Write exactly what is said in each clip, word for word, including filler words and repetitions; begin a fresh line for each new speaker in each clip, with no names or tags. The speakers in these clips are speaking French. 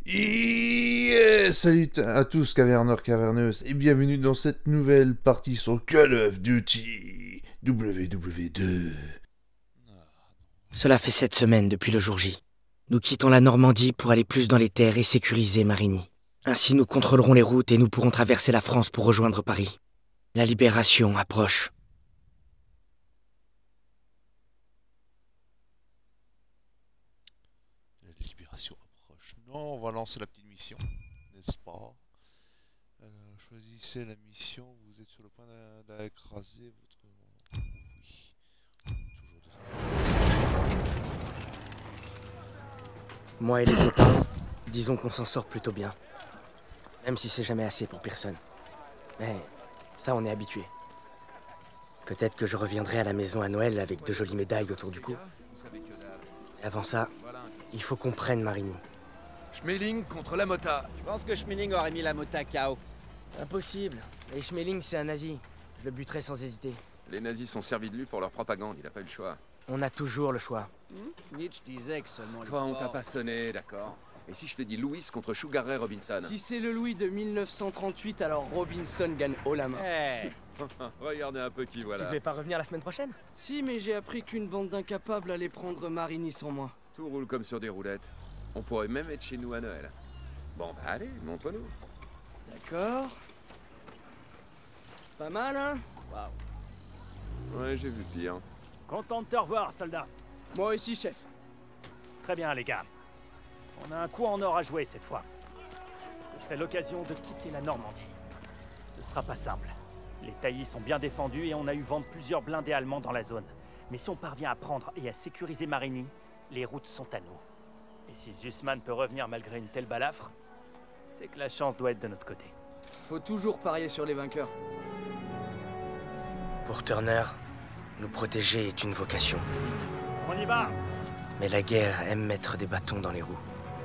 Yeah, salut à tous caverneurs caverneuses et bienvenue dans cette nouvelle partie sur Call of Duty W W deux.
Cela fait sept semaines depuis le jour J. Nous quittons la Normandie pour aller plus dans les terres et sécuriser Marigny. Ainsi nous contrôlerons les routes et nous pourrons traverser la France pour rejoindre Paris. La libération approche.
La libération approche. Non, on va lancer la petite mission, n'est-ce pas? Alors, choisissez la mission, vous êtes sur le point d'écraser votre... Oui. Toujours des...
Moi et les copains, disons qu'on s'en sort plutôt bien. Même si c'est jamais assez pour personne. Mais ça, on est habitué. Peut-être que je reviendrai à la maison à Noël avec de jolies médailles autour du cou. Et avant ça, il faut qu'on prenne Marigny.
Schmeling contre la Mota.
Je pense que Schmeling aurait mis la Mota K O.
Impossible. Et Schmeling, c'est un nazi. Je le buterai sans hésiter.
Les nazis sont servis de lui pour leur propagande, il a pas eu le choix.
On a toujours le choix.
Hmm? Nietzsche disait que seulement
Toi,
les
on t'a
forts-
pas sonné, d'accord. Et si je te dis Louis contre Sugar Ray Robinson?
Si c'est le Louis de mille neuf cent trente-huit, alors Robinson gagne haut la main.
Eh,
Regardez un peu qui
Tu
voilà.
devais pas revenir la semaine prochaine?
Si, mais j'ai appris qu'une bande d'incapables allait prendre Marigny sans moi.
Tout roule comme sur des roulettes. On pourrait même être chez nous à Noël. Bon, bah allez, montre-nous.
D'accord. Pas mal, hein?
waouh.
Ouais, j'ai vu pire.
Content de te revoir, soldat.
Moi aussi, chef.
Très bien, les gars. On a un coup en or à jouer cette fois. Ce serait l'occasion de quitter la Normandie. Ce sera pas simple. Les taillis sont bien défendus et on a eu vent de plusieurs blindés allemands dans la zone. Mais si on parvient à prendre et à sécuriser Marigny, les routes sont à nous. Et si Zussman peut revenir malgré une telle balafre, c'est que la chance doit être de notre côté.
Faut toujours parier sur les vainqueurs.
Pour Turner, nous protéger est une vocation.
On y va!
Mais la guerre aime mettre des bâtons dans les roues.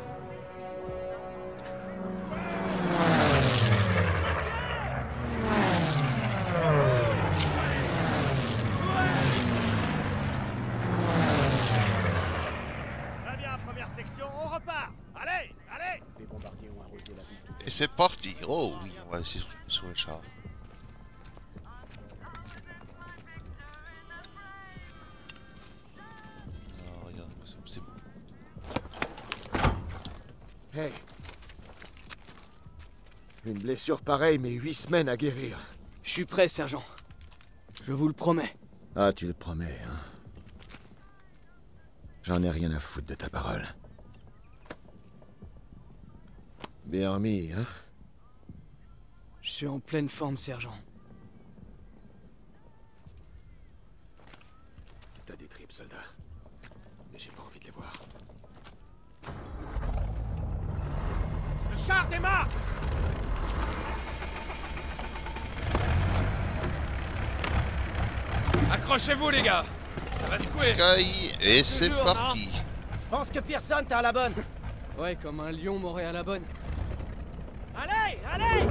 Très bien, première section, on repart! Allez, allez!
Et c'est parti. Oh oui, on va laisser sur, sur le char. Oh, regarde-moi ça, c'est beau.
Hey. Une blessure pareille, mais huit semaines à guérir.
Je suis prêt, sergent. Je vous le promets.
Ah, tu le promets, hein. J'en ai rien à foutre de ta parole. Bien remis, hein.
Je suis en pleine forme, sergent.
T'as des tripes, soldat. Mais j'ai pas envie de les voir.
Le char démarre!
Accrochez-vous, les gars! Ça va secouer!
Caille, et c'est
Toujours,
parti.
Je pense que Pearson t'as à la bonne.
Ouais, comme un lion m'aurait à la bonne.
Allez, allez!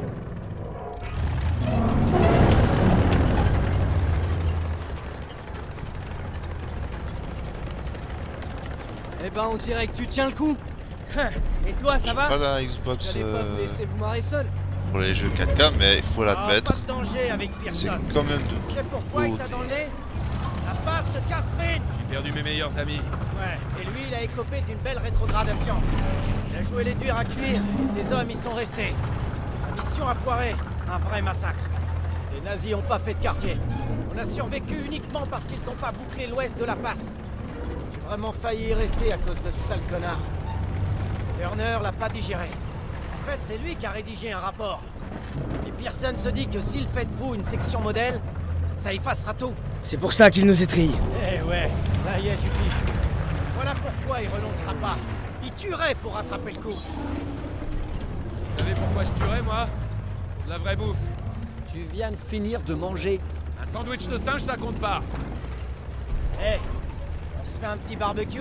Eh ben, on dirait que tu tiens le coup. Et toi, ça va?
Pas la
Vous
Xbox
allez pas vous
euh,
laisser vous marrer seul?
pour les jeux quatre K, mais il faut
Ah,
l'admettre,
pas de danger avec
c'est
Pearson.
quand même
Tu
de
sais pourquoi il t'a dans le nez? La passe de Catherine!
J'ai perdu mes meilleurs amis.
Ouais, et lui, il a écopé d'une belle rétrogradation. Il a joué les durs à cuire, et ses hommes y sont restés. La mission a foiré, un vrai massacre. Les nazis ont pas fait de quartier. On a survécu uniquement parce qu'ils ont pas bouclé l'ouest de la passe. J'ai vraiment failli y rester à cause de ce sale connard. Turner l'a pas digéré. En fait, c'est lui qui a rédigé un rapport. Et Pearson se dit que s'il fait de vous une section modèle, ça effacera tout.
C'est pour ça qu'il nous étrille.
Eh ouais, ça y est, tu piges. Voilà pourquoi il renoncera pas. Il tuerait pour rattraper le coup.
Vous savez pourquoi je tuerais, moi? De la vraie bouffe.
Tu viens de finir de manger.
Un sandwich de singe, ça compte pas.
Eh, on se fait un petit barbecue?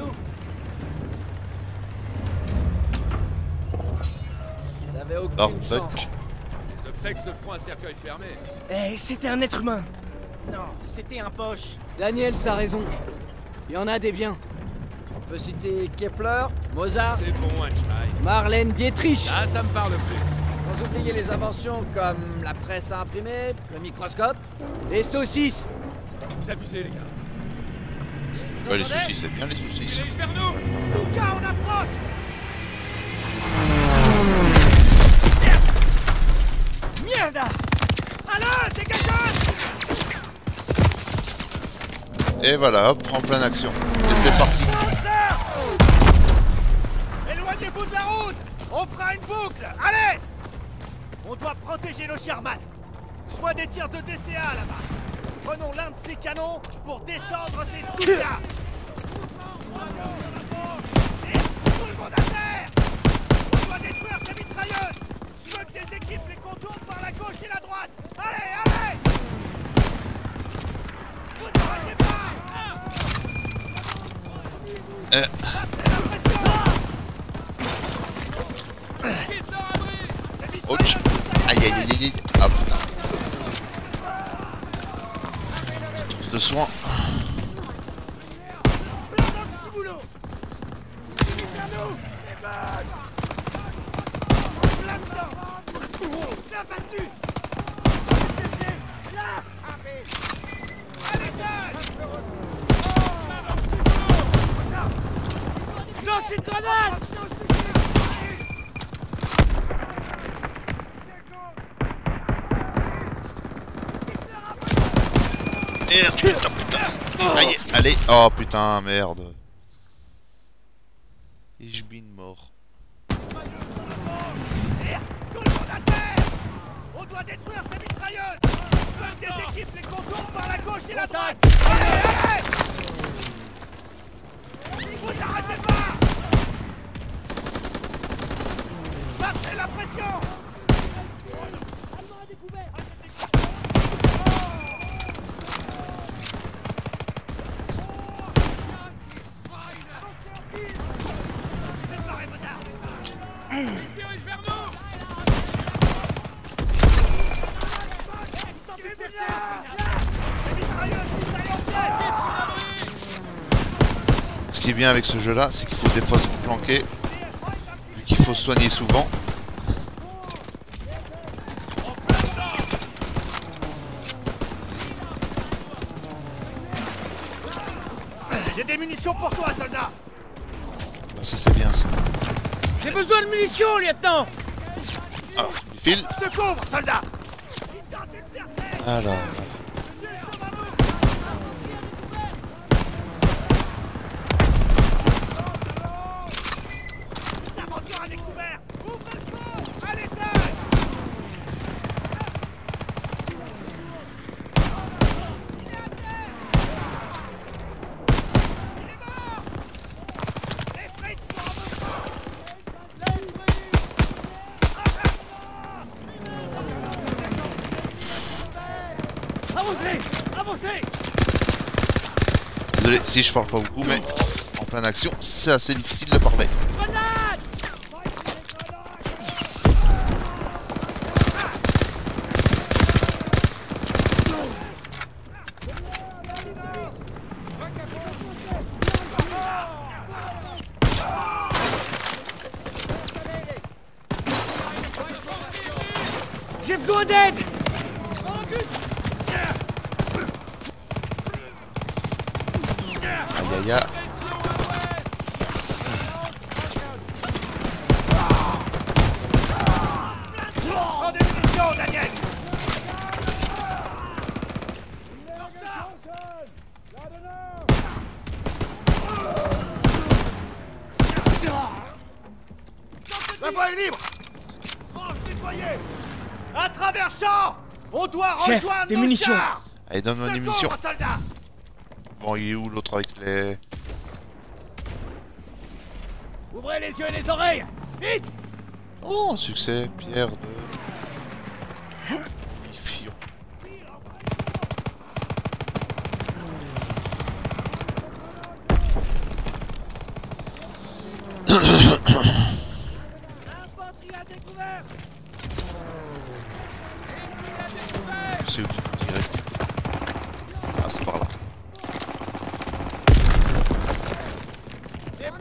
Ça avait aucune
Barbecue.
chance.
Les obsèques se feront à cercueil fermé.
Eh, c'était un être humain.
Non, c'était un poche.
Daniel, a raison. Il y en a des biens.
peut citer Kepler, Mozart,
C'est bon, Einstein.
Marlène Dietrich.
Là, ça me parle plus.
Sans oublier les inventions comme la presse à imprimer, le microscope, les saucisses.
Vous abusez, les gars.
Ouais, les saucisses, c'est bien les saucisses.
Dirige vers nous.
Stuka, on approche. Merde. Allez, dégage.
Et voilà, hop, en pleine action. Et c'est parti.
Éloignez-vous de la route. On fera une boucle. Allez. On doit protéger nos Sherman. Je vois des tirs de D C A là-bas. Prenons l'un de ces canons pour descendre ces Stuka. Tout le monde à terre. On doit détruire ces mitrailleuses. Je veux que des équipes les contournent par la gauche et la droite. Allez, allez. Vous arrêtez pas.
Euh. Ouch. Aïe aïe aïe aïe aïe. Ah putain. Touche de soin.
Plein dans le ciboulot. Vers nous. Les balles. Plein dedans. Bien battu. Là. À l'étage. Lance une grenade.
Merde, putain, putain. Aïe, allez. Oh putain, merde. Ich bin mort.
Tout le monde à terre. On doit détruire ces mitrailleuses. Je veux que des équipes les contournent par la gauche et la droite. Allez, allez. Vous arrêtez pas. Marchez la pression. Allemand à découvert.
Dirige vers nous.
Ce qui est bien avec ce jeu là, c'est qu'il faut des fois se planquer, vu qu'il faut soigner souvent.
J'ai des munitions pour toi, soldat.
Bah ça c'est bien ça.
J'ai besoin de munitions, lieutenant.
Ah, du fil.
Je te couvre, soldat.
Voilà, voilà.
L'aventure à découvert. Ouvre le feu. À l'étage. Il est mort. Les frites sont en Avancez. Avancez.
Désolé si je parle pas beaucoup, mais en pleine action, c'est assez difficile de parler.
Grenade.
J'ai besoin d'aide.
Aïe aïe aïe.
Prends des munitions, Daniel. La voie est libre. Franche déployée. À travers champ. On doit
Chef,
rejoindre
des
nos
munitions.
chars.
Allez, donne-moi des
Secours,
munitions.
soldat.
Bon, il est où l'autre avec les...
Ouvrez les yeux et les oreilles. Vite.
Oh, succès, pierre de... Mifion.
Infanterie à découvert.
Je sais où il faut tirer. Ah, c'est par là.
Des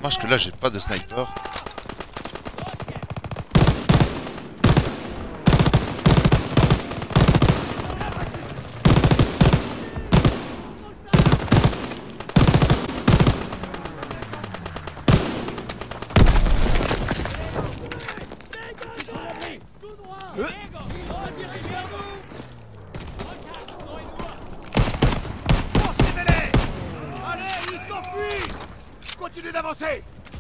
Dommage que là j'ai pas de sniper.
Continuez d'avancer.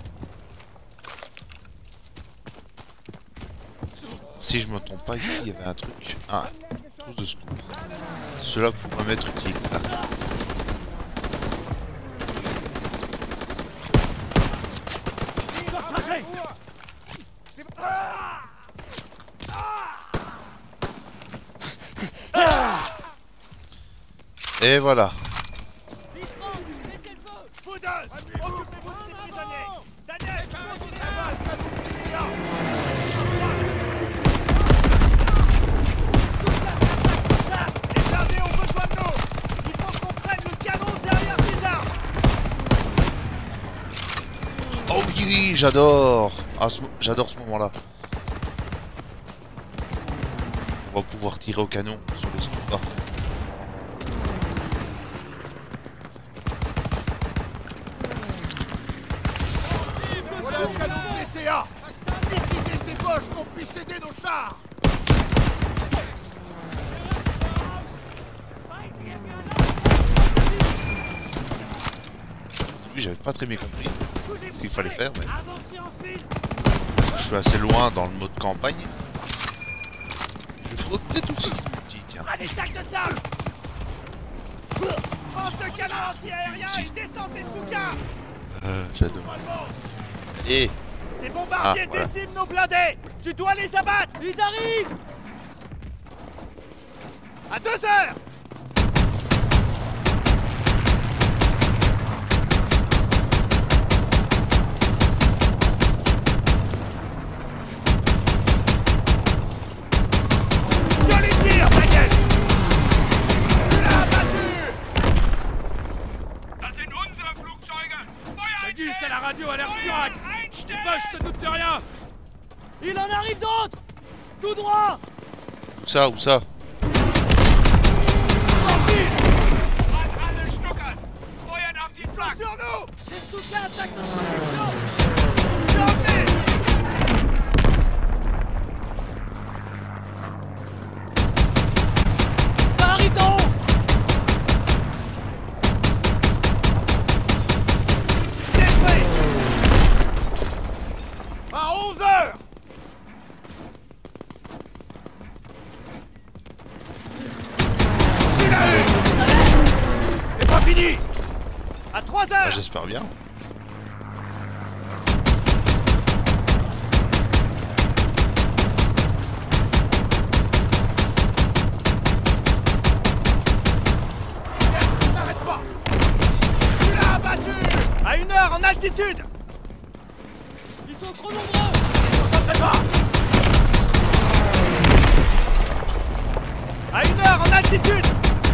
Si je me trompe pas, ici il y avait un truc. Ah, trousse de secours. Cela pourrait m'être utile là. Et voilà. Oh oui, j'adore. Ah, ce... J'adore ce moment-là. On va pouvoir tirer au canon sur les Stuka.
Voilà le canon de D C A. Liquidez ces poches qu'on puisse aider nos chars.
Oui, j'avais pas très bien compris ce qu'il fallait faire, mais... Est-ce que je suis assez loin dans le mode campagne? Je ferai peut-être aussi du multi, tiens.
Ah, des sacs de sable. Prends ce canon anti-aérien et descends tes Stuka.
Euh, j'adore. Et...
Ces bombardiers
Ah, voilà.
déciment nos blindés. Tu dois les abattre. Ils arrivent. À deux heures.
C'est la radio à l'air Durax. Dépêche, ça doute de rien.
Il en arrive d'autres. Tout droit.
Où ça, où ça?
Ils sont sur nous. Les Stuka attaquent notre position. Ça arrive d'en haut.
À onze heures. Il a eu. C'est pas fini.
À trois
Ah,
heures.
j'espère bien.
N'arrête pas.
Tu l'as abattu. À une heure en altitude. Ils sont trop nombreux.
Concentrez pas.
À une heure en altitude.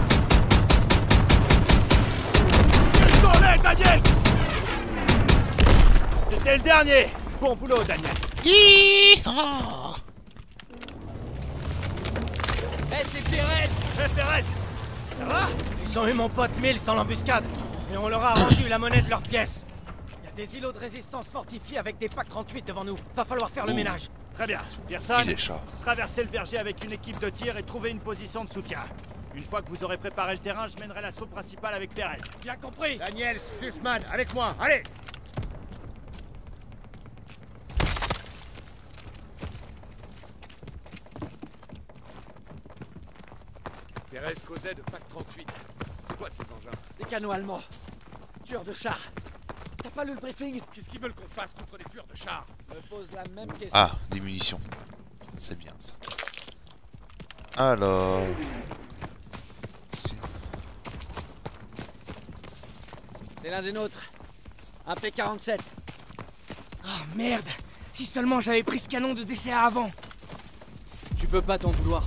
Ils sont là, Daniels.
C'était le dernier. Bon boulot, Daniel.
Hi-ha.
Eh, c'est Pérez. Eh, Pérez. Ça va?
Ils ont eu mon pote Mills dans l'embuscade, et on leur a rendu la monnaie de leurs pièces. Il y a des îlots de résistance fortifiés avec des packs trente-huit devant nous. Va falloir faire le
Ouh.
ménage.
Très bien. Pearson,
Il est chat.
traversez le verger avec une équipe de tir et trouvez une position de soutien. Une fois que vous aurez préparé le terrain, je mènerai l'assaut principal avec Pérez.
Bien compris.
Daniels, Sussman, avec moi. Allez.
Pérez causait de pack trente-huit. C'est quoi ces engins?
Des canons allemands. Tueurs de chars. T'as pas lu le briefing?
Qu'est-ce qu'ils veulent qu'on fasse contre les tueurs de chars?
Je me pose la même question.
Ah, des munitions. C'est bien ça. Alors...
C'est l'un des nôtres. Un P quarante-sept.
Oh merde. Si seulement j'avais pris ce canon de D C A avant.
Tu peux pas t'en vouloir.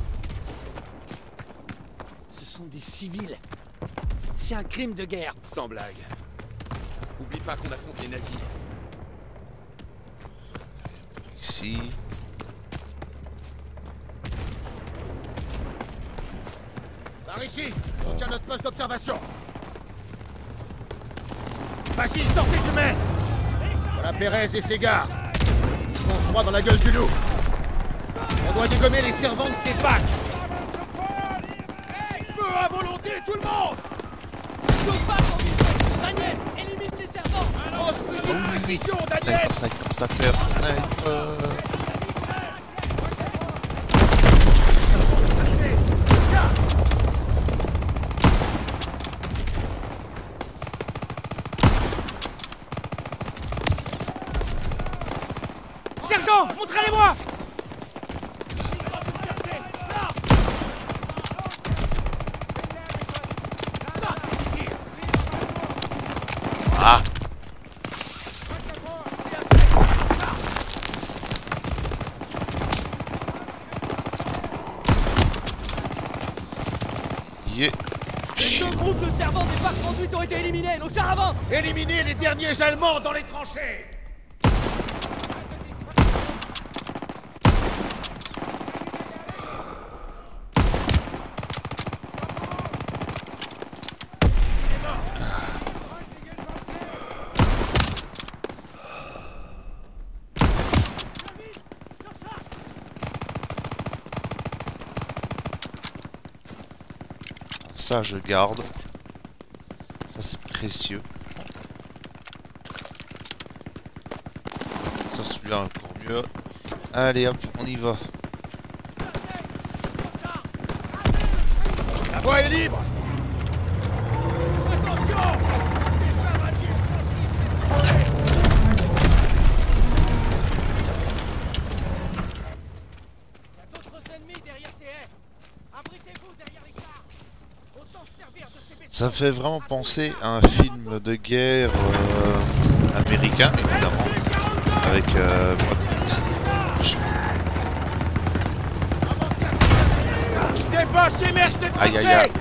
Ce sont des civils. C'est un crime de guerre.
Sans blague. Oublie pas qu'on affronte les nazis.
ici.
Par ici, on tient notre poste d'observation. Vas-y, sortez jumelles. Voilà Pérez et ses gars. Ils foncent droit dans la gueule du loup. On doit dégommer les servants de ces packs. Feu à volonté, tout le monde.
Daniel, élimine les servants.
Grosse fusil de précision, Daniel.
Sniper, sniper, sniper, sniper.
Sergent, montrez-les-moi.
Ah. Yeah.
Les deux groupes de servants des parcs conduites ont été éliminés. Nos chars avancent.
Éliminez les derniers Allemands dans les tranchées.
Ça, je garde. Ça, c'est précieux. Ça, celui-là, encore mieux. Allez, hop, on y va.
La voie est libre. Attention.
Il y a d'autres ennemis derrière ces haies. Abritez-vous derrière les chars. Autant se servir de ces
Ça me fait vraiment penser à un film de guerre euh, américain, évidemment, avec euh, Brad Pitt. Je-
Débauche et mèche des
Aïe aïe aïe.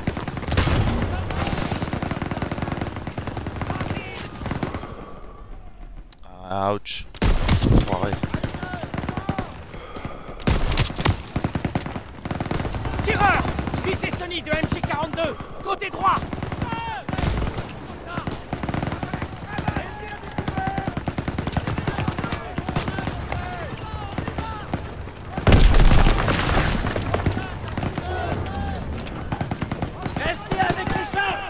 Ouch. Foiré.
tireurs. Visez Sony de M G quarante-deux. Côté droit.
Restez avec les chars.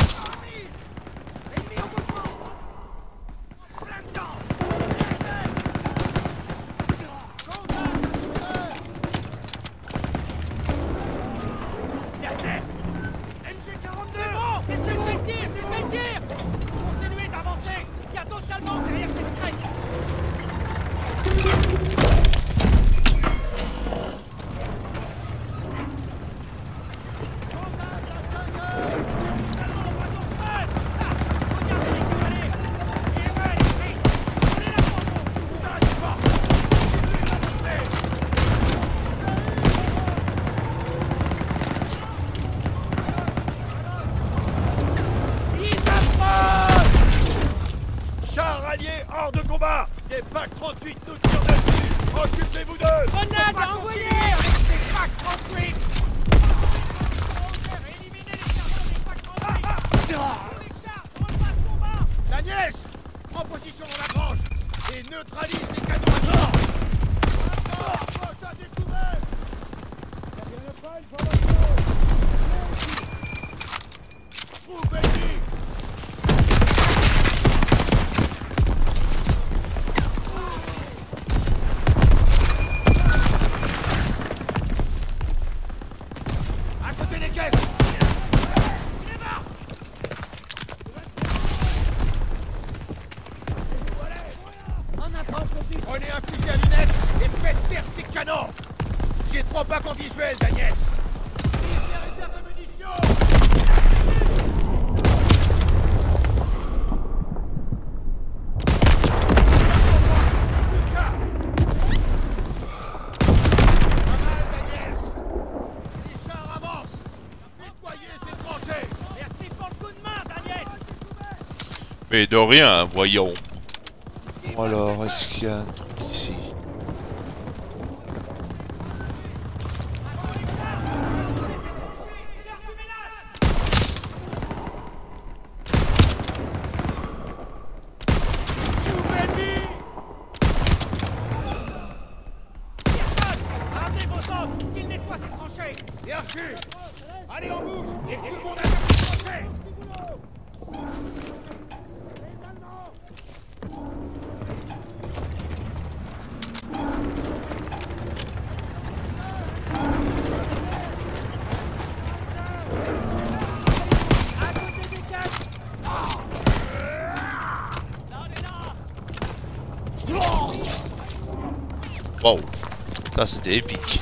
C'est bon. Et c'est le tir, c'est le tir. Continuez d'avancer. Il y a d'autres Allemands derrière cette crête.
Chars alliés hors de combat. Des packs trente-huit nous tirent dessus. Occupez-vous d'eux.
Grenade à envoyer avec ces packs trente-huit. Éliminez les servants des packs trente-huit. Les chars sont en phase de combat.
Daniel, prends position dans la branche et neutralise les canons à distance. Approche à découvert. Trouvez-y. À côté des caisses.
En approche aussi.
Prenez un fusil à lunettes et faites taire ces canons. J'ai trois packs en visuel, Daniel. Vise les réserves de munitions. Lucas. Pas mal, Daniel. Les chars avancent. Nettoyez ces tranchées.
Merci pour le coup de main, Daniel.
Mais de rien, voyons. Bon, alors, est-ce qu'il y a un truc ici? Waouh, ça c'était épique.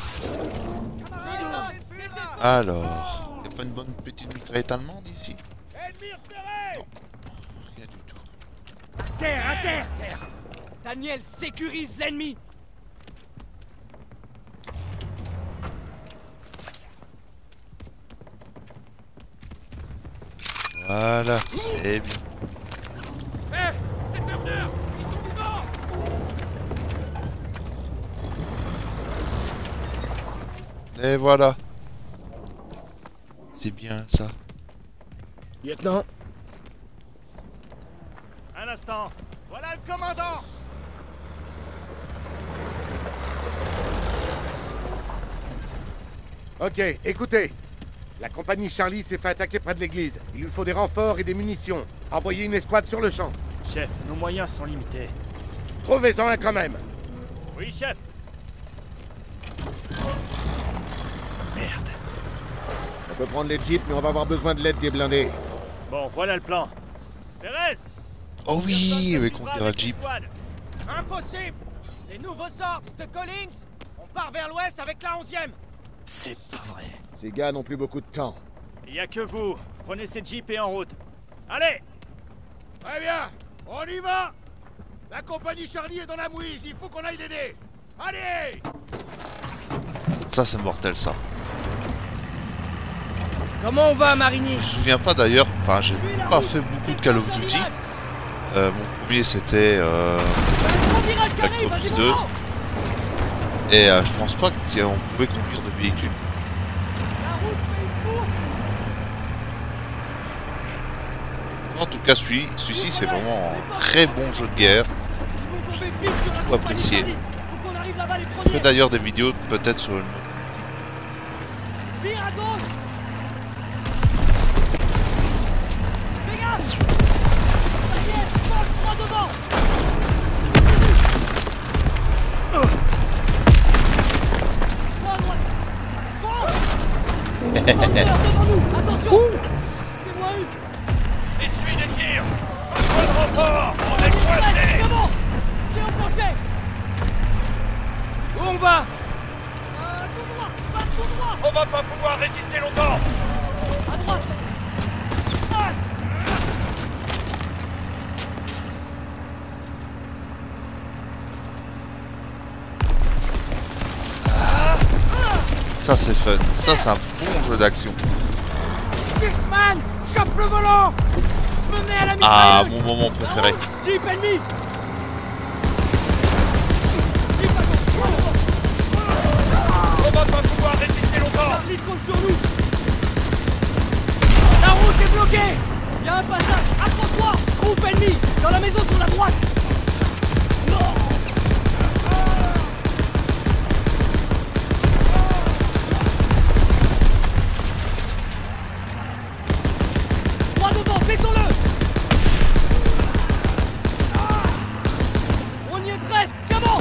Alors, y'a pas une bonne petite mitraillette allemande ici? Non, rien du tout.
À terre, à terre, terre. Daniel sécurise l'ennemi.
Voilà, c'est bien.
Hé, c'est Murder! Ils sont vivants!
Et voilà. C'est bien ça.
Lieutenant,
Un instant, voilà le commandant!
Ok, écoutez. La compagnie Charlie s'est fait attaquer près de l'église. Il lui faut des renforts et des munitions. Envoyez une escouade sur le champ.
Chef, nos moyens sont limités.
Trouvez-en un quand même.
Oui, chef. Merde.
On peut prendre les jeeps, mais on va avoir besoin de l'aide des blindés.
Bon, voilà le plan. Thérèse!
Oh oui, mais qu'on dira Jeep.
Impossible! Les nouveaux ordres de Collins! On part vers l'ouest avec la onzième!
C'est pas vrai.
Ces gars n'ont plus beaucoup de temps.
Il y a que vous. Prenez ces jeeps et en route. Allez!
Très bien, on y va. La compagnie Charlie est dans la mouise, il faut qu'on aille l'aider. Allez!
Ça c'est mortel ça.
comment on va, marinier?
Je me souviens pas d'ailleurs, enfin j'ai pas fait beaucoup de Call of Duty. Euh, mon premier c'était euh, Black Ops deux. Et euh, je pense pas qu'on pouvait conduire de véhicule. En tout cas, celui, celui-ci c'est vraiment un très bon jeu de guerre. J'ai beaucoup apprécié. Je ferai d'ailleurs des vidéos peut-être sur le mode.
Tire à gauche. Fais gaffe. Daniel, fonce droit devant. Droit, droit. Fonce. Devant nous. Attention. Fais-moi une.
Essuie les tirs. Pas de renfort. On est coincés.
C'est bon. Viens au plancher.
Où on va?
Euh, tout droit. Pas tout droit.
On va pas pouvoir résister longtemps.
À droite. Ah.
Ça c'est fun, ça c'est un bon jeu d'action.
Fishman, chope le volant. Je me mets à la
Ah,
mitrailleuse.
mon moment préféré.
Jeep ennemi.
On va pas pouvoir résister longtemps.
Charlie compte sur nous. La route est bloquée. Il y a un passage. Approche-toi. Groupe ennemi. Dans la maison sur la droite. Non. Droit devant, descends-le. On y est presque. Tiens bon.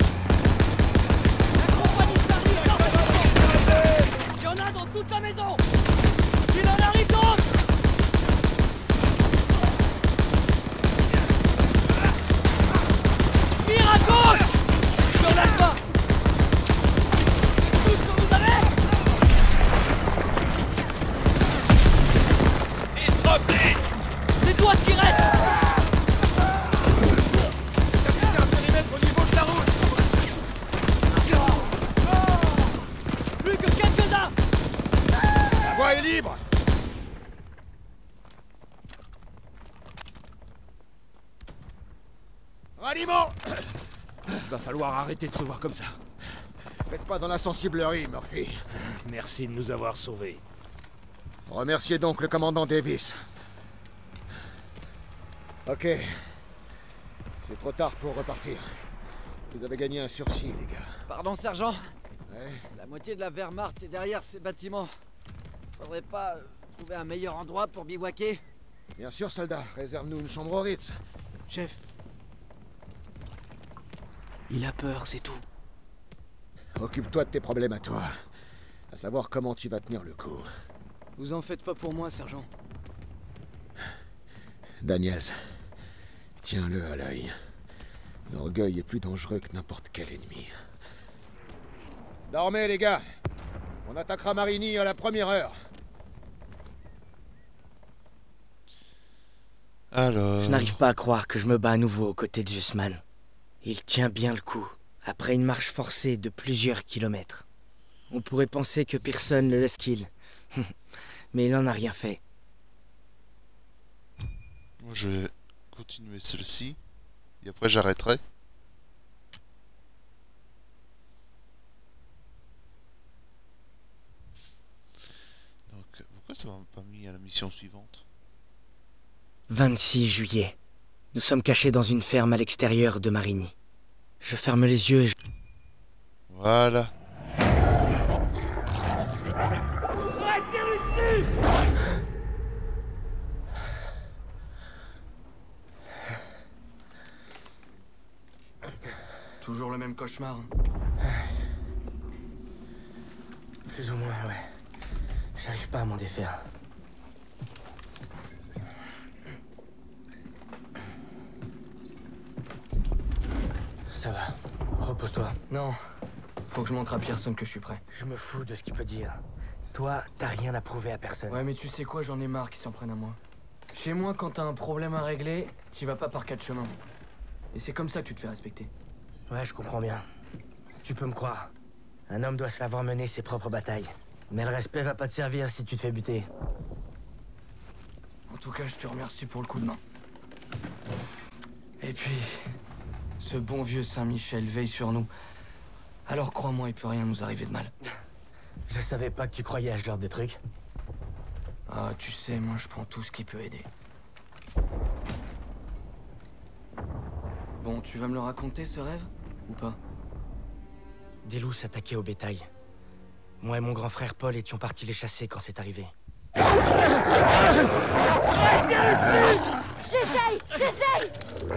La compagnie Charlie est dans cette maison. Il y en a dans toute la maison. Il en arrive d'autres. Tire à gauche. Ne lâche pas. Tout ce que vous avez.
Il se replie.
C'est toi ce qui reste.
C'est un périmètre au niveau de la route.
Plus que quelques-uns.
La voie est libre. Ralliement.
Va falloir arrêter de se voir comme ça.
Faites pas dans la sensiblerie, Murphy.
Merci de nous avoir sauvés.
Remerciez donc le commandant Davis. Ok. C'est trop tard pour repartir. Vous avez gagné un sursis, les gars.
Pardon, sergent.
Ouais.
La moitié de la Wehrmacht est derrière ces bâtiments. Faudrait pas euh, trouver un meilleur endroit pour bivouaquer?
Bien sûr, soldat. Réserve-nous une chambre au Ritz.
Chef. Il a peur, c'est tout.
Occupe-toi de tes problèmes à toi. À savoir comment tu vas tenir le coup.
Vous en faites pas pour moi, sergent.
Daniels, tiens-le à l'œil. L'orgueil est plus dangereux que n'importe quel ennemi. Dormez, les gars. On attaquera Marigny à la première heure.
Alors...
Je n'arrive pas à croire que je me bats à nouveau aux côtés de Zussman. Il tient bien le coup, après une marche forcée de plusieurs kilomètres. On pourrait penser que personne ne le laisse kill. Mais il n'en a rien fait.
Moi, je vais continuer celle-ci. Et après, j'arrêterai. Donc, pourquoi ça m'a pas mis à la mission suivante?
vingt-six juillet. Nous sommes cachés dans une ferme à l'extérieur de Marigny. Je ferme les yeux et je...
Voilà.
Arrête, tire-lui dessus!
Toujours le même cauchemar.
Plus ou moins, ouais. J'arrive pas à m'en défaire. Ça va. Repose-toi.
Non. Faut que je montre à Pearson que je suis prêt.
Je me fous de ce qu'il peut dire. Toi, t'as rien à prouver à personne.
Ouais, mais tu sais quoi, j'en ai marre qu'ils s'en prennent à moi. Chez moi, quand t'as un problème à régler, t'y vas pas par quatre chemins. Et c'est comme ça que tu te fais respecter.
Ouais, je comprends bien. Tu peux me croire. Un homme doit savoir mener ses propres batailles. Mais le respect va pas te servir si tu te fais buter.
En tout cas, je te remercie pour le coup de main. Et puis... ce bon vieux Saint-Michel veille sur nous. Alors crois-moi, il peut rien nous arriver de mal.
Je savais pas que tu croyais à ce genre de truc.
Ah, tu sais, moi je prends tout ce qui peut aider. Bon, tu vas me le raconter, ce rêve? Ou pas?
Des loups s'attaquaient au bétail. Moi et mon grand frère Paul étions partis les chasser quand c'est arrivé.
J'essaye, j'essaye.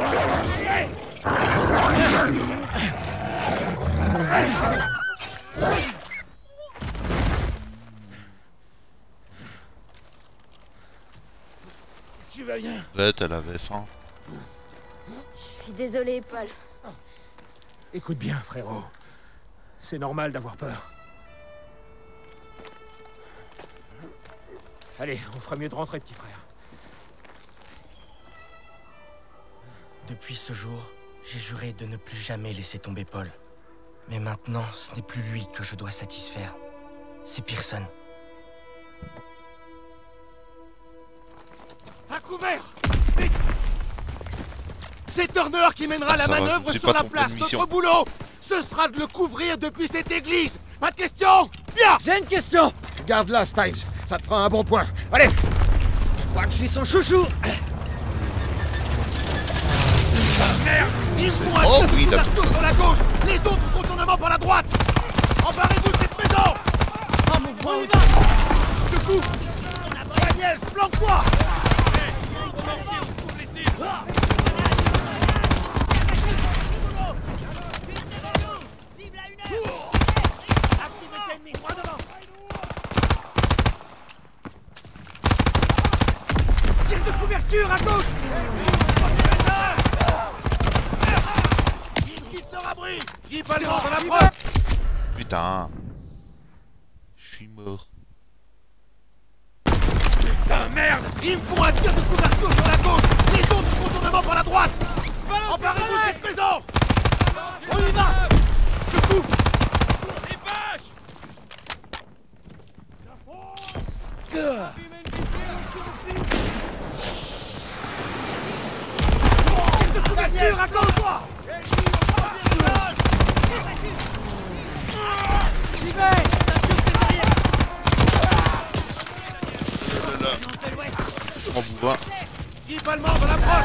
Tu vas bien?
Bête, elle avait faim.
Je suis désolé, Paul.
Écoute bien, frérot. C'est normal d'avoir peur. Allez, on fera mieux de rentrer, petit frère.
Depuis ce jour, j'ai juré de ne plus jamais laisser tomber Paul. Mais maintenant, ce n'est plus lui que je dois satisfaire. C'est Pearson.
À couvert! Vite! C'est Turner qui mènera
Ah,
la
ça va,
manœuvre
je me suis
sur
pas
la
trompé de
place.
mission.
Notre boulot, ce sera de le couvrir depuis cette église. Pas de question? Bien!
J'ai une question!
Garde-la, Styles. Ça te fera un bon point. Allez!
Je crois que je suis son chouchou!
Merde! Ils
C'est-
font un
Oh
tir de
oui, t'as
couverture
tout ça.
sur la gauche, les autres contournements par la droite. Emparez-vous de cette maison!
Oh mon bon, on y va!
Je coupe! Daniel, planque-toi!
Tire de couverture à gauche!
Ils quittent leur abri! Jeep allemand dans l'approche!
Putain. Je suis mort.
Putain, merde! Ils me font un tir de couverture sur la gauche, les autres contournements par la droite! Emparez-vous de cette maison!
On y va!
Je coupe!
Tire de couverture à gauche! J'y vais!
Là, là, là. Je m'en bouva.
Jeep allemand dans l'approche!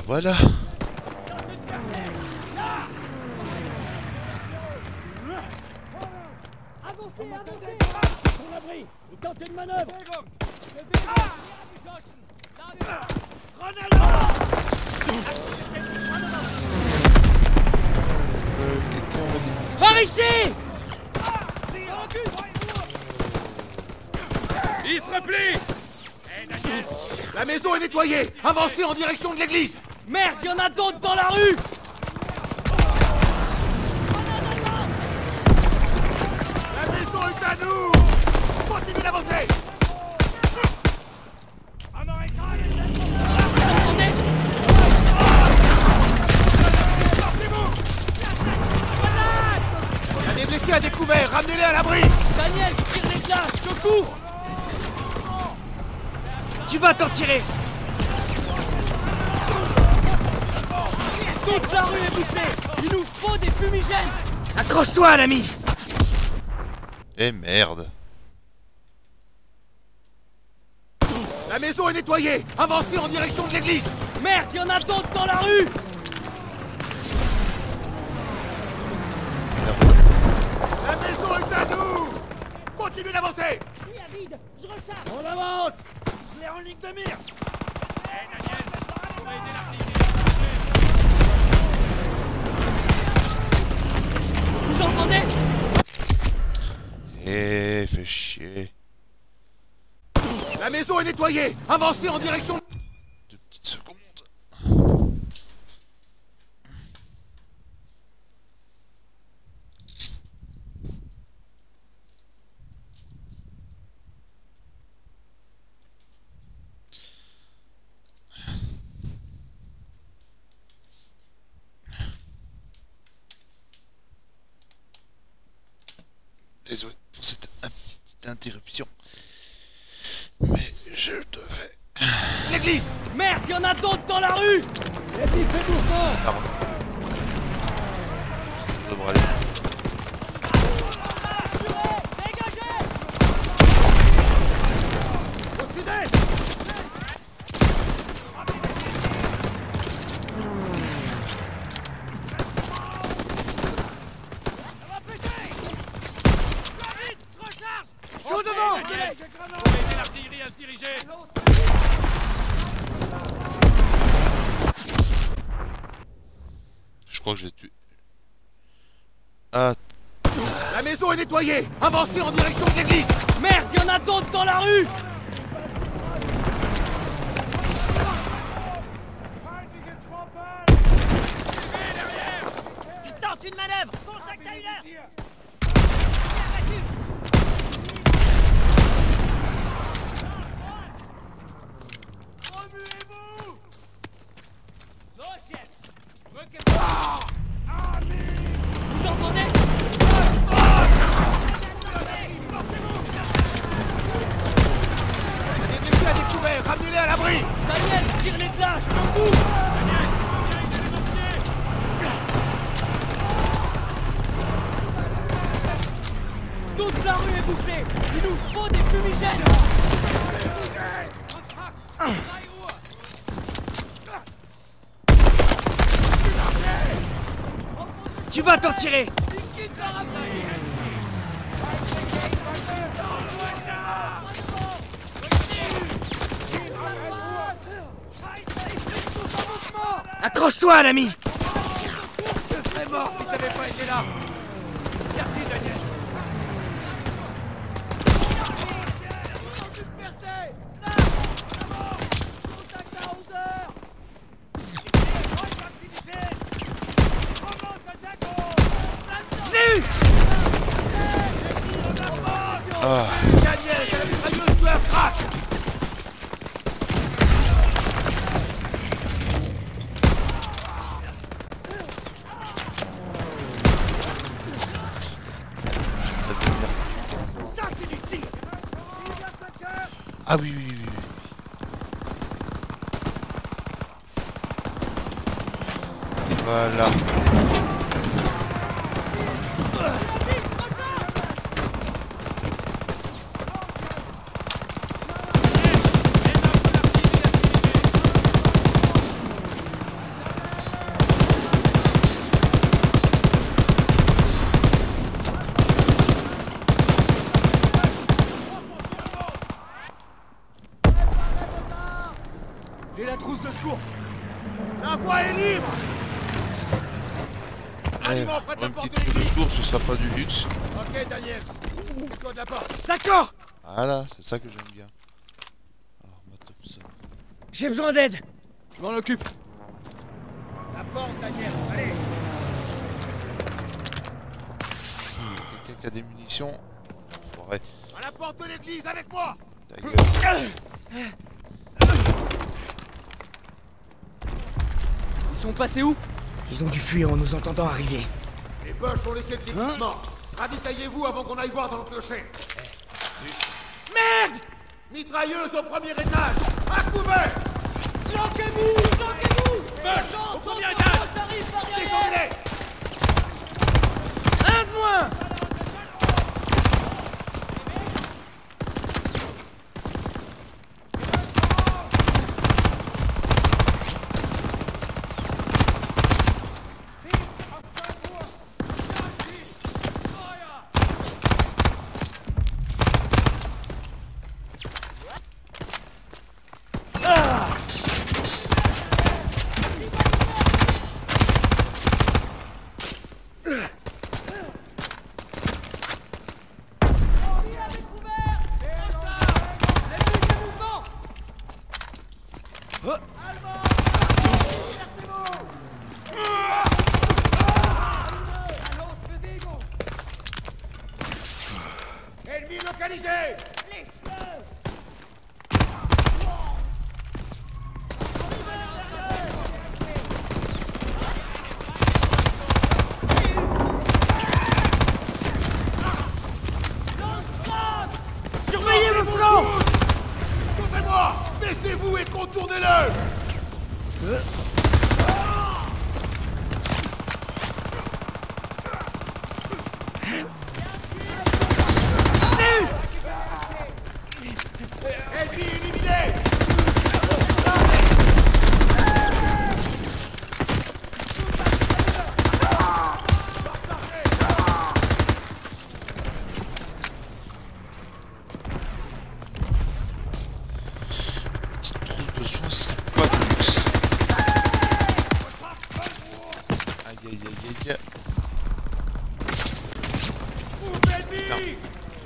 voilà.
Avancez, avancez! Sur l'abri! Vous tentez une manœuvre!
Euh, quelqu'un va des munitions.
Par ici!
Il se replie! La maison est nettoyée! Avancez en direction de l'église!
Merde, il y en a d'autres dans la rue!
La maison est à nous! Continuez d'avancer! Il y a des blessés à découvert! Ramenez-les à l'abri!
Daniel, tire les glaces, je cours! Tu vas t'en tirer! Toute la rue est bouclée! Il nous faut des fumigènes! Accroche-toi, l'ami!
Eh merde.
La maison est nettoyée! Avancez en direction de l'église!
Merde, il y en a d'autres dans la rue!
La maison est à nous! Continuez d'avancer!
Je suis à vide! Je recharge! On avance! Je l'ai en ligne de mire! Hé Daniel! On va aider l'artillerie! Vous entendez?
Eh, fais chier.
La maison est nettoyée! Avancez en direction...
Deux petites secondes. Désolé pour cette petite interruption. Mais je devais...
L'église!
Merde, il y en a d'autres dans la rue! L'église fait mouvement!
Pardon. Ça devrait aller.
Au sud-est! Chaud devant! Aider l'artillerie à se diriger!
Je crois que je vais tuer. Ah.
La maison est nettoyée! Avancez en direction de l'église!
Merde, il y en a d'autres dans la rue!
Il tente une manœuvre! Contact à une heure!
Remuez-vous! Non, chef! Vous entendez?
Il y a des blessés à découvert! Ramenez-les à l'abri!
Daniel, tire les plages! Debout! Toute la rue est bouclée! Il nous faut des fumigènes! Tu vas t'en tirer! Accroche-toi, l'ami!
Je serais mort si t'avais pas été là! Merci, Daniel!
Ah.
Daniel, c'est la mitrailleuse tueur crash!
Ah oui, oui, oui, oui. Voilà.
secours. La voie est libre.
Eh, un petit coup de secours, ce sera pas du luxe.
Ok, Daniels. Ouvre de la porte.
D'accord.
Voilà, c'est ça que j'aime bien. Alors, Matt Thompson.
J'ai besoin d'aide. Je m'en occupe.
La porte, Daniels, allez.
Quelqu'un qui a des munitions? Enfoiré.
À la porte de l'église, avec moi.
Ta gueule.
Ils sont passés où?
Ils ont dû fuir en nous entendant arriver.
Les Boches ont laissé de l'équipement. Hein? Ravitaillez-vous avant qu'on aille voir dans le clocher.
Merde!
Mitrailleuse au premier étage. À couvert.
Flanquez-vous! Flanquez-vous!
Boche, au premier étage. Descendez-les.
Un de moins!
Ennemi localisé.
Surveillez le flanc!
Couvrez-moi! Baissez-vous et contournez-le! Ennemi éliminé!
Petite trousse de soins, c'est pas de luxe. Aïe aïe aïe aïe.
Ennemi!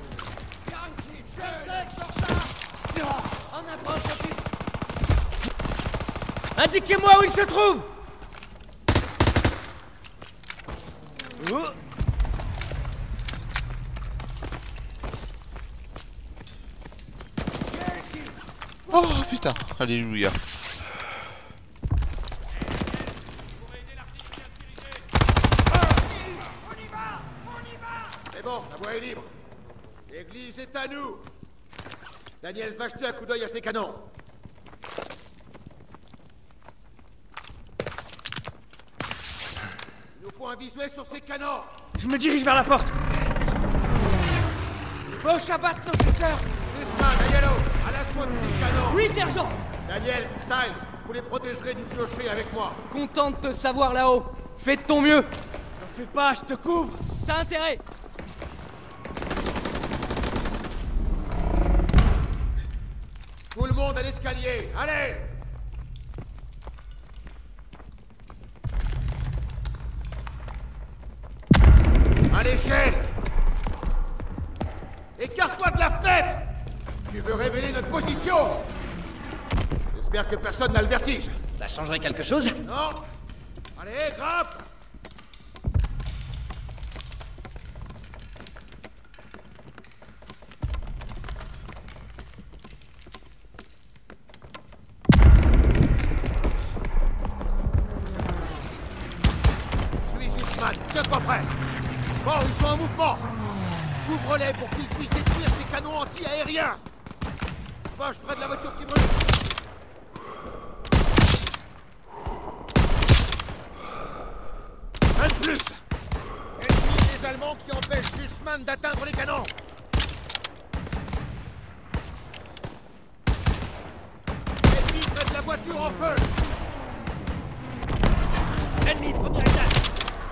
Indiquez-moi où il se trouve!
Oh putain, alléluia.
C'est bon, la voie est libre. L'église est à nous. Daniels va jeter un coup d'œil à ses canons. Il nous faut un visuel sur ces canons.
Je me dirige vers la porte. Les Boches abattent nos chasseurs.
Sisman, à Yellow, à l'assaut de ces canons.
Oui, sergent.
Daniels, Styles, vous les protégerez du clocher avec moi.
Content de te savoir là-haut. Fais de ton mieux. T'en fais pas, je te couvre. T'as intérêt.
Tout le monde à l'escalier, allez! À l'échelle! Écarte-toi de la fenêtre! Tu veux révéler notre position! J'espère que personne n'a le vertige.
Ça changerait quelque chose?
Non? Allez, grimpe! Suis Sisman, tiens-toi prêt! Bon, ils sont en mouvement! Couvre-les pour qu'ils puissent détruire ces canons anti-aériens! Boche près de la voiture qui brûle! Un de plus! Ennemis des Allemands qui empêchent Schussmann d'atteindre les canons! Ennemi près de la voiture en feu! Ennemi, premier étage!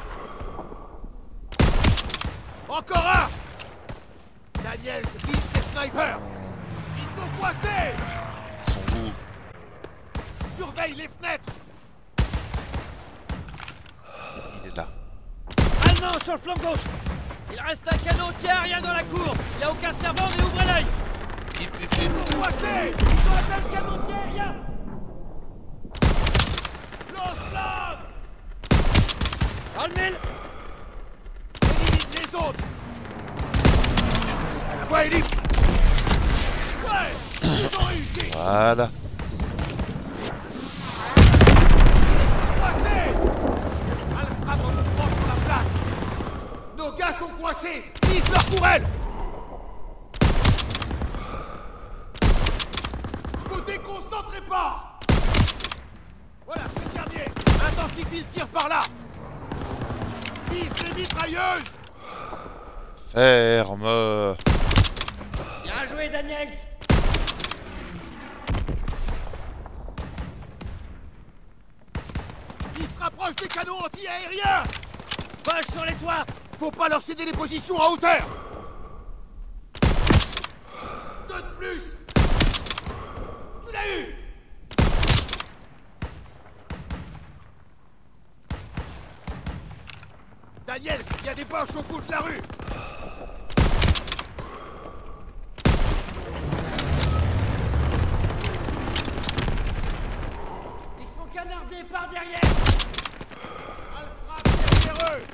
Encore un! Daniels vise ses snipers! Ils sont coincés!
Ils sont où?
Surveille les fenêtres.
Il est là.
Allemand sur le flanc gauche. Il reste un canon anti-aérien dans la cour. Il n'y a aucun servant, mais ouvrez l'œil.
Ils sont coincés.
Ils ont atteint le canon anti-aérien.
Lance-flamme.
Almil.
Élimine les autres. La voie est libre. Ouais, ils ont réussi.
Voilà.
Alfred en mouvement sur la place. Nos gars sont coincés. Vise leur tourelle. Vous déconcentrez pas. Voilà, c'est le dernier. Intensifie le tir par là. Vise les mitrailleuses.
Ferme.
Bien joué, Daniels.
Ils se rapprochent des canons anti-aériens.
Poche sur les toits.
Faut pas leur céder les positions à hauteur. Deux de plus. Tu l'as eu. Daniels, il y a des boches au bout de la rue.
Ils se font canarder par derrière.
Alfred derrière eux.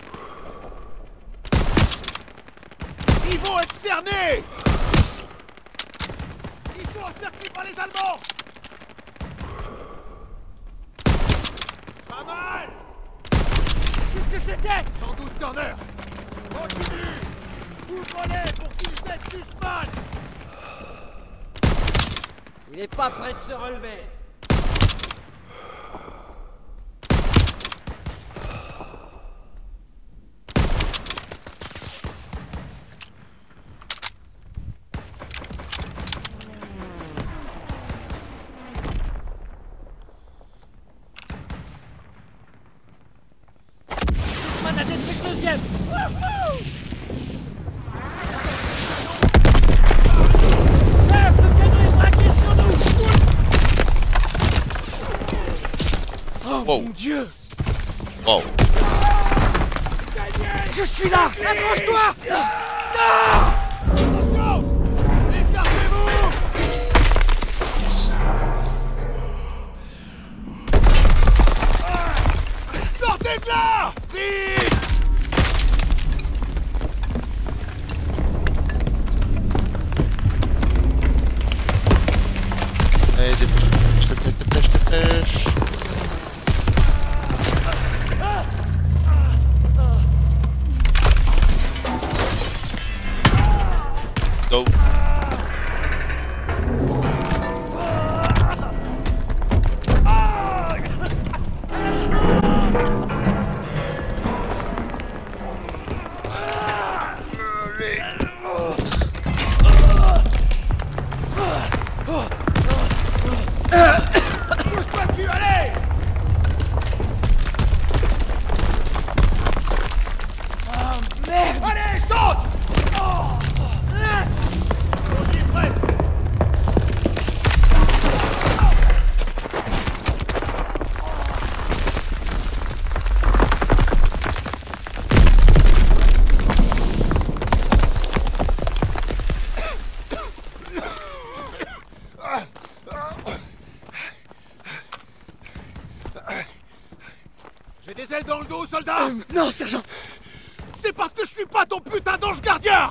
Ils vont être cernés. Ils sont encerclés par les Allemands. Pas mal.
Qu'est-ce que c'était?
Sans doute Turner. Continue. Ouvre-les pour qu'ils aident Sussman.
Il est pas prêt de se relever. Sussman a détruit le deuxième. Wouhou! Chef, le canon est braqué sur nous.
Oh
Wow.
mon Dieu.
Wow.
Je suis là. Accroche-toi.
Attention. Écartez-vous. Sortez de là. Vite.
Allez, dépêche, je te dépêche, dépêche, dépêche. Go.
Bouge-toi le cul, allez.
Oh merde.
Allez, saute. On y est presque. J'ai des ailes dans le dos, soldat.
Non, sergent.
C'est parce que je suis pas ton putain d'ange gardien.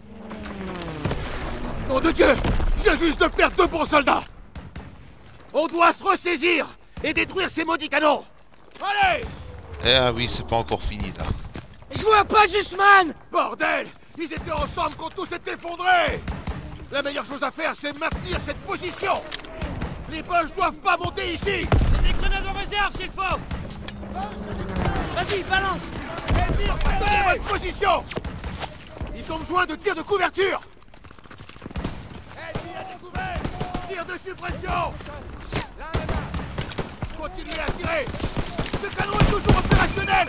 Nom de Dieu, je viens juste de perdre deux bons soldats. On doit se ressaisir et détruire ces maudits canons. Allez.
Eh ah oui, c'est pas encore fini là.
Je vois pas Sussman.
Bordel, ils étaient ensemble quand tout s'est effondré. La meilleure chose à faire, c'est maintenir cette position. Les boches doivent pas monter ici.
J'ai des grenades en réserve s'il faut. Vas-y, balance.
Tenez votre position. Ils ont besoin de tirs de couverture. Tir de suppression. Continuez à tirer. Ce canon est toujours opérationnel.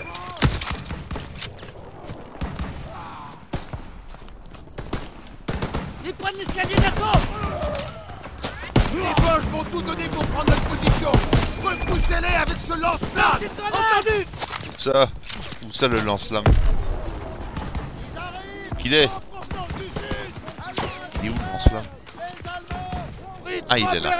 Ils prennent l'escalier d'assaut.
Les Boches vont tout donner pour prendre notre position. Repoussez-les avec ce lance-flamme.
Entendu.
Où ça? Où ça le lance-flamme? Il est? Il est où le lance-flamme? Ah, il est là.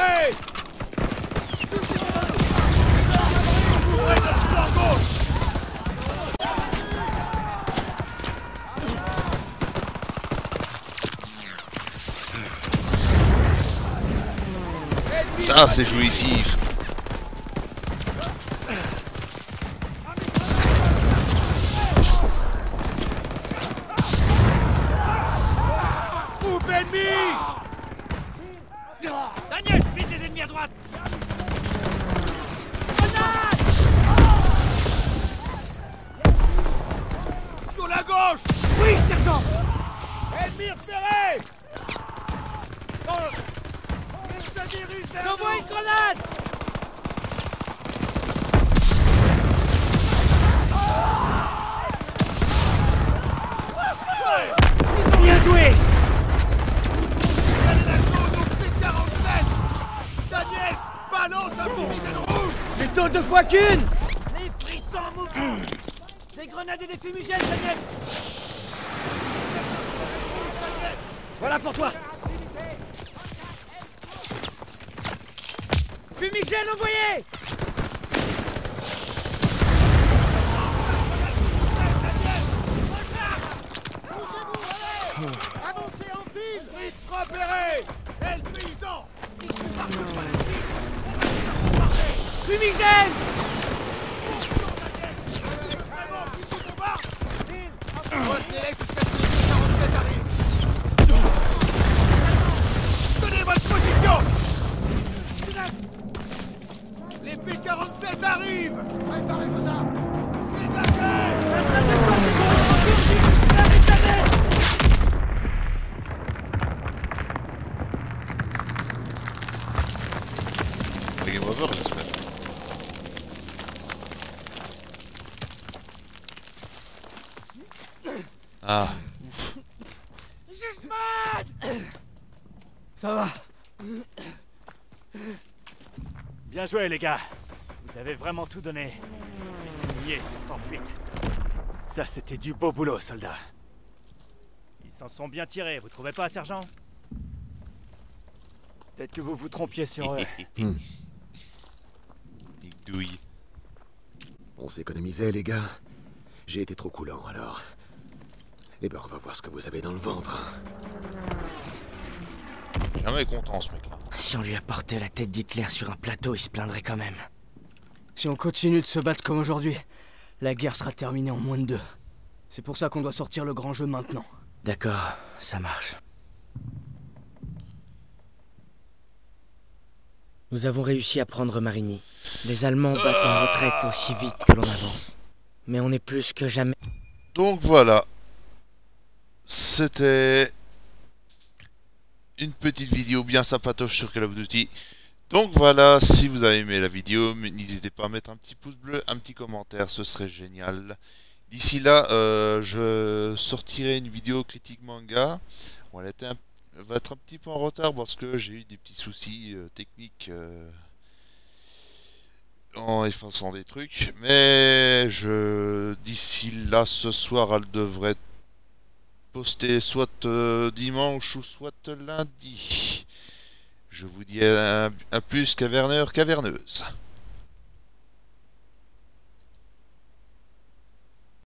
Ça, c'est jouissif.
Coupe ennemi!
Daniel, vise les ennemis à droite.
Sur la gauche!
Oui, sergent.
Ennemi repéré!
J'envoie une grenade. Bien joué.
Daniel, balance un fumigène rouge!
J'ai tôt deux fois qu'une. Les frites sont en mouvement. Des grenades et des fumigènes, Daniel. Voilà pour toi. Fumigène envoyé.
Avancez en ville! Fritz repéré! Et le paysan!
Fumigène!
Retenez-les jusqu'à ce que les P quarante-sept arrivent! Tenez votre position! Les P quarante-sept arrivent! Préparez-vous ça!
Le game over, j'espère. Ah, ouf.
Ça va.
Bien joué, les gars. Vous avez vraiment tout donné. Ces fumiers sont en fuite. Ça, c'était du beau boulot, soldats. Ils s'en sont bien tirés, vous trouvez pas, sergent? Peut-être que vous vous trompiez sur eux.
Hmm. Douille.
On s'économisait, les gars. J'ai été trop coulant, alors. Eh ben, on va voir ce que vous avez dans le ventre.
Jamais content, ce mec-là.
Si on lui apportait la tête d'Hitler sur un plateau, il se plaindrait quand même.
Si on continue de se battre comme aujourd'hui, la guerre sera terminée en moins de deux. C'est pour ça qu'on doit sortir le grand jeu maintenant.
D'accord, ça marche. Nous avons réussi à prendre Marigny. Les Allemands battent en retraite aussi vite que l'on avance. Mais on est plus que jamais...
Donc voilà. C'était une petite vidéo bien sympatoche sur Call of Duty. Donc voilà, si vous avez aimé la vidéo, n'hésitez pas à mettre un petit pouce bleu, un petit commentaire, ce serait génial. D'ici là, euh, je sortirai une vidéo critique manga. Bon, elle était un, va être un petit peu en retard parce que j'ai eu des petits soucis euh, techniques euh, en effaçant des trucs. Mais je d'ici là, ce soir, elle devrait poster soit euh, dimanche ou soit lundi. Je vous dis à, à plus, caverneurs, caverneuse.